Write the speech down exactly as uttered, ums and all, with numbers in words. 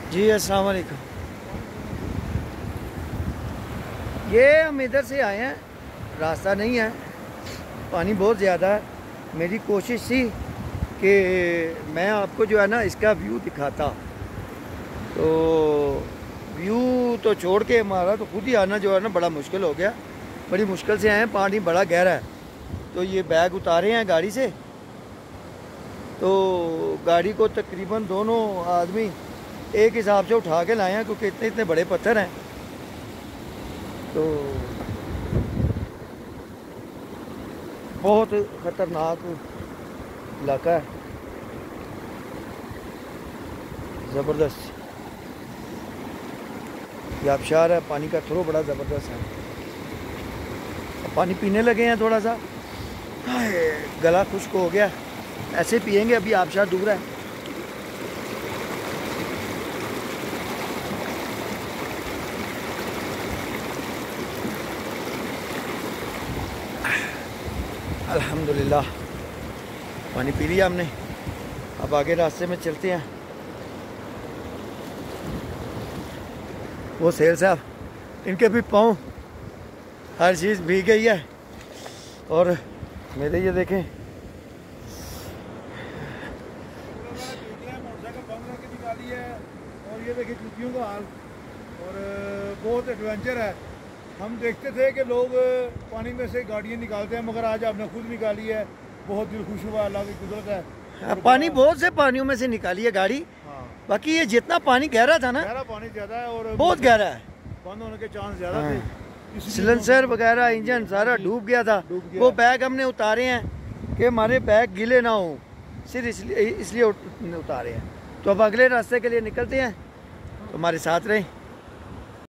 जी अस्सलाम वालेकुम। ये हम इधर से आए हैं, रास्ता नहीं है, पानी बहुत ज़्यादा है। मेरी कोशिश थी कि मैं आपको जो है ना इसका व्यू दिखाता, तो व्यू तो छोड़ के हमारा तो खुद ही आना जो है ना बड़ा मुश्किल हो गया। बड़ी मुश्किल से आए हैं, पानी बड़ा गहरा है। तो ये बैग उतारे हैं गाड़ी से, तो गाड़ी को तकरीबन दोनों आदमी एक हिसाब से उठा के लाए हैं, क्योंकि इतने इतने बड़े पत्थर हैं। तो बहुत ख़तरनाक इलाका है, ज़बरदस्त। ये आबशार है, पानी का थ्रो बड़ा ज़बरदस्त है। अब पानी पीने लगे हैं, थोड़ा सा गला खुश्क हो गया, ऐसे पियेंगे, अभी आबशार दूर है। अल्हम्दुलिल्लाह पानी पी लिया हमने। अब आगे रास्ते में चलते हैं। वो सेल साहब, इनके भी पाँव हर चीज़ भीग गई है, और मेरे ये देखें और ये देखिए जूतियों का हाल, और बहुत एडवेंचर है। हम देखते थे कि लोग पानी में से गाड़ियाँ निकालते हैं, मगर आज आपने खुद निकाली है, बहुत दिल खुश हुआ, अल्लाह की कुदरत है। पानी बहुत से पानियों में से निकाली है गाड़ी। हाँ। बाकी ये जितना पानी गहरा था ना, गहरा पानी ज़्यादा है और बहुत गहरा है, बंद होने के चांस ज़्यादा हाँ। थे। सिलेंसर वगैरह इंजन सारा डूब गया था। वो बैग हमने उतारे हैं कि हमारे बैग गीले ना हो, सिर्फ इसलिए इसलिए उतारे हैं। तो अब अगले रास्ते के लिए निकलते हैं, तो हमारे साथ रहें।